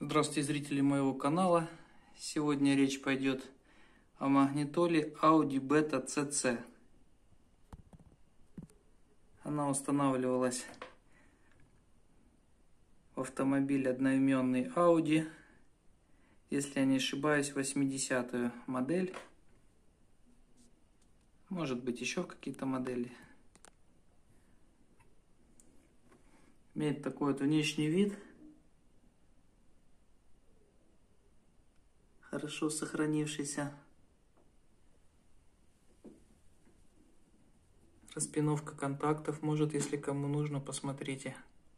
Здравствуйте, зрители моего канала. Сегодня речь пойдет о магнитоле Audi Beta CC. Она устанавливалась в автомобиль одноименный Audi, если я не ошибаюсь, 80-ю модель. Может быть, еще какие-то модели. Имеет такой вот внешний вид. Хорошо сохранившийся. Распиновка контактов, может, если кому нужно, посмотрите.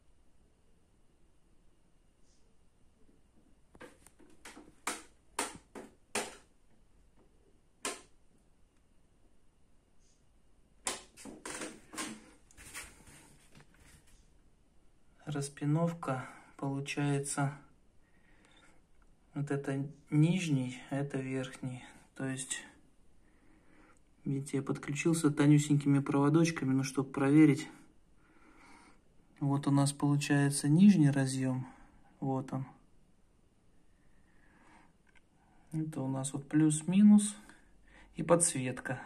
Распиновка получается, вот это нижний, а это верхний. То есть, видите, я подключился тонюсенькими проводочками, ну, чтобы проверить. Вот у нас получается нижний разъем. Вот он. Это у нас вот плюс-минус и подсветка.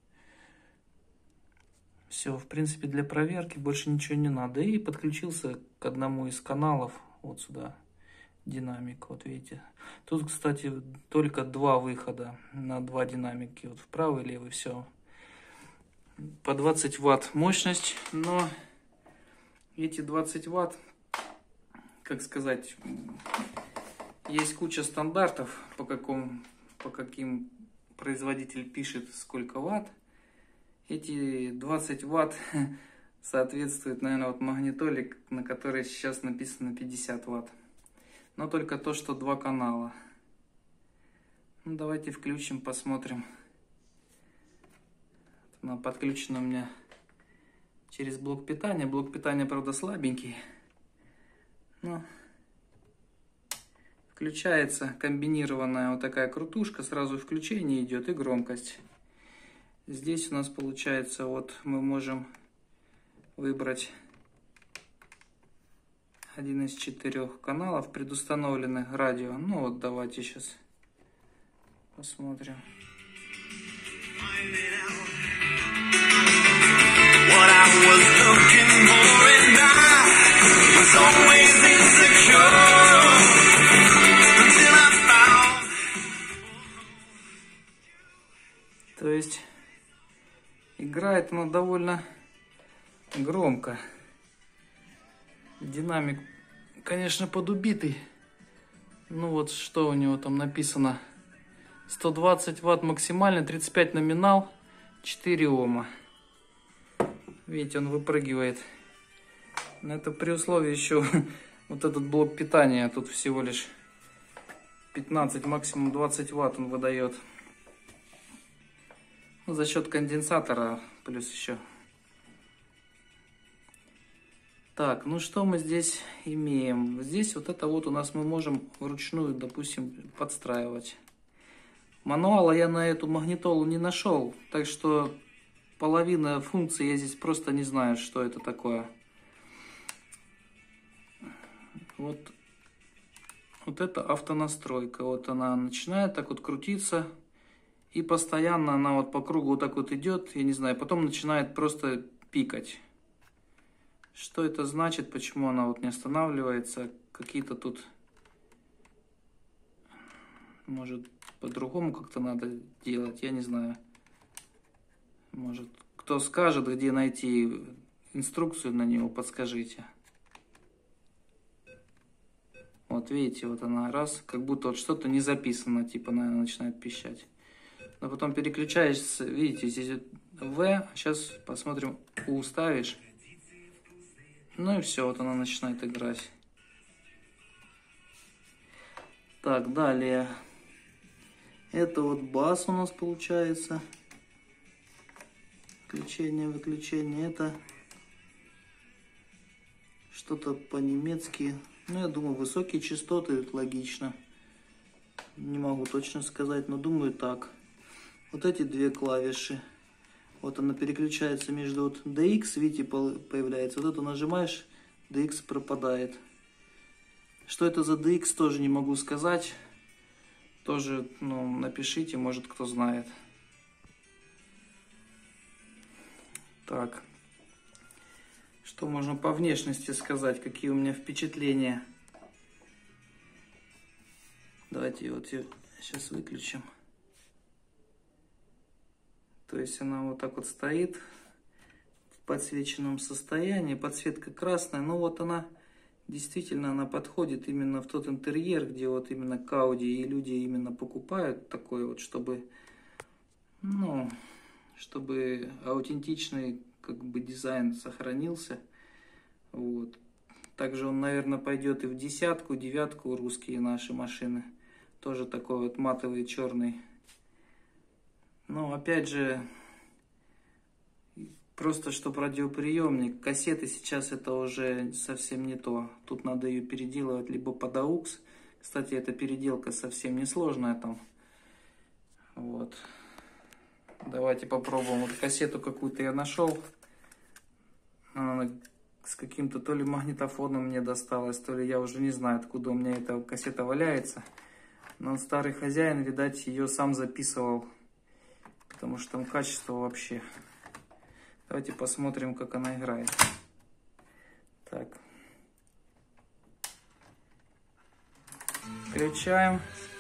Все, в принципе, для проверки больше ничего не надо. И подключился к одному из каналов, вот сюда, динамик, вот видите. Тут, кстати, только два выхода на два динамики, вот в правый и левый, все. По 20 ватт мощность, но эти 20 ватт, как сказать, есть куча стандартов, по каким производитель пишет сколько ватт. Эти 20 ватт соответствует, наверное, вот магнитоле, на которой сейчас написано 50 ватт. Но только то, что два канала. Ну, давайте включим, посмотрим. Она подключена у меня через блок питания. Блок питания, правда, слабенький. Но включается комбинированная вот такая крутушка. Сразу включение идет и громкость. Здесь у нас получается, вот мы можем выбрать один из 4 каналов, предустановленных радио. Ну вот давайте сейчас посмотрим. То есть играет она довольно громко. Динамик, конечно, подубитый. Ну вот что у него там написано. 120 ватт максимально, 35 номинал, 4 Ома. Видите, он выпрыгивает. Но это при условии еще вот этот блок питания. Тут всего лишь 15, максимум 20 ватт он выдает. Ну, за счет конденсатора плюс еще. Так, ну что мы здесь имеем? Здесь вот это вот у нас мы можем вручную, допустим, подстраивать. Мануала я на эту магнитолу не нашел, так что половина функций я здесь просто не знаю, что это такое. Вот это автонастройка. Вот она начинает так вот крутиться. И постоянно она вот по кругу вот так вот идет, я не знаю, потом начинает просто пикать. Что это значит, почему она вот не останавливается? Какие-то тут, может, по-другому как-то надо делать, я не знаю. Может, кто скажет, где найти инструкцию на него, подскажите. Вот видите, вот она раз, как будто вот что-то не записано, типа, наверное, начинает пищать. Но потом переключаешься, видите, здесь В, сейчас посмотрим, У ставишь. Ну и все, вот она начинает играть. Так, далее. Это вот бас у нас получается. Включение, выключение. Это что-то по-немецки. Ну, я думаю, высокие частоты, это логично. Не могу точно сказать, но думаю так. Вот эти две клавиши. Вот она переключается между вот DX, видите, появляется. Вот эту нажимаешь, DX пропадает. Что это за DX, тоже не могу сказать. Тоже, ну, напишите, может, кто знает. Так. Что можно по внешности сказать? Какие у меня впечатления? Давайте вот ее сейчас выключим. То есть она вот так вот стоит в подсвеченном состоянии. Подсветка красная. Ну вот она, действительно, она подходит именно в тот интерьер, где вот именно к Audi. И люди именно покупают такой вот, чтобы, ну, чтобы аутентичный как бы дизайн сохранился. Вот. Также он, наверное, пойдет и в десятку, девятку, русские наши машины. Тоже такой вот матовый, черный. Но опять же, просто что радиоприемник. Кассеты сейчас это уже совсем не то. Тут надо ее переделывать либо под AUX. Кстати, эта переделка совсем не сложная там. Вот. Давайте попробуем. Вот кассету какую-то я нашел. Она с каким-то то ли магнитофоном мне досталась, то ли я уже не знаю, откуда у меня эта кассета валяется. Но старый хозяин, видать, ее сам записывал. Потому что там качество вообще. Давайте посмотрим, как она играет. Так. Включаем.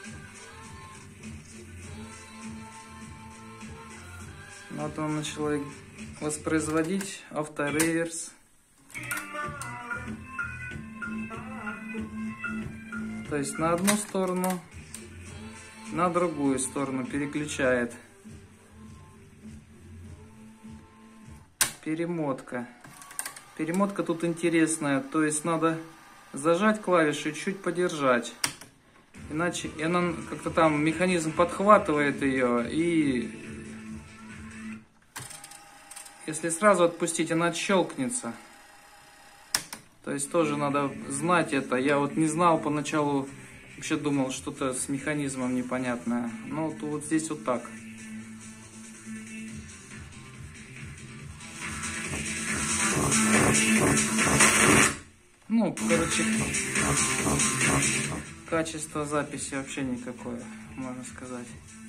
Вот он начал воспроизводить автореверс. То есть на одну сторону, на другую сторону переключает. Перемотка. Перемотка тут интересная. То есть надо зажать клавишу и чуть подержать. Иначе она как-то там механизм подхватывает ее. И если сразу отпустить, она отщелкнется. То есть тоже надо знать это. Я вот не знал поначалу. Вообще думал, что-то с механизмом непонятное. Но вот здесь вот так. Ну, короче, качество записи вообще никакое, можно сказать.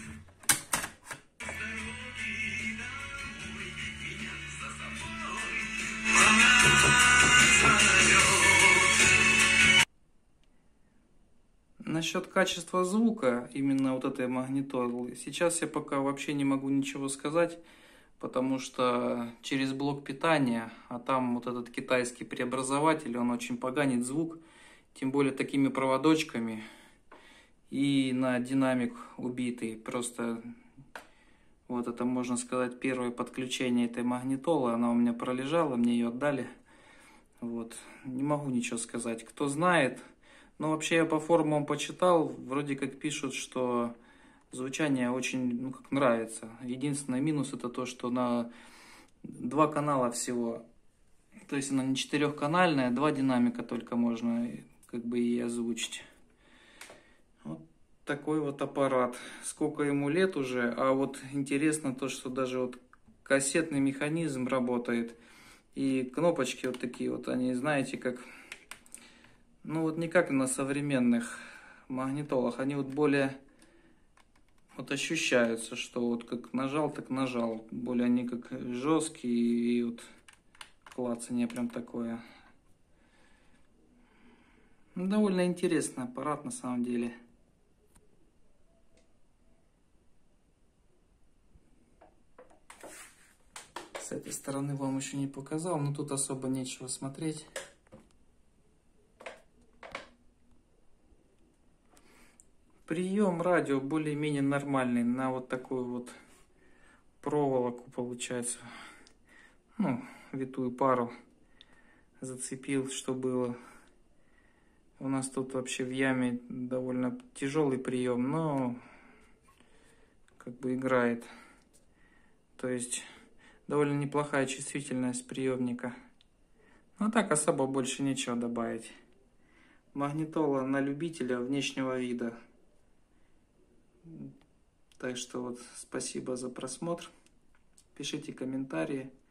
Насчет качества звука, именно вот этой магнитолы, сейчас я пока вообще не могу ничего сказать. Потому что через блок питания, а там вот этот китайский преобразователь, он очень поганит звук, тем более такими проводочками. И на динамик убитый. Просто вот это, можно сказать, первое подключение этой магнитолы. Она у меня пролежала, мне ее отдали. Вот. Не могу ничего сказать. Кто знает. Но вообще я по форумам почитал, вроде как пишут, что звучание очень, ну, как нравится. Единственный минус это то, что на 2 канала всего. То есть она не 4-канальная, 2 динамика только можно как бы и озвучить. Вот такой вот аппарат. Сколько ему лет уже. А вот интересно то, что даже вот кассетный механизм работает. И кнопочки вот такие вот, они, знаете, как... Ну вот не как на современных магнитолах. Они вот более... Вот ощущаются, что вот как нажал, так нажал. Более они как жесткие и вот клацанье прям такое. Ну, довольно интересный аппарат на самом деле. С этой стороны вам еще не показал, но тут особо нечего смотреть. Прием радио более-менее нормальный, на вот такую вот проволоку получается. Ну, витую пару зацепил, что было. У нас тут вообще в яме довольно тяжелый прием, но как бы играет. То есть довольно неплохая чувствительность приемника. Но так особо больше нечего добавить. Магнитола на любителя внешнего вида. Так что вот спасибо за просмотр. Пишите комментарии.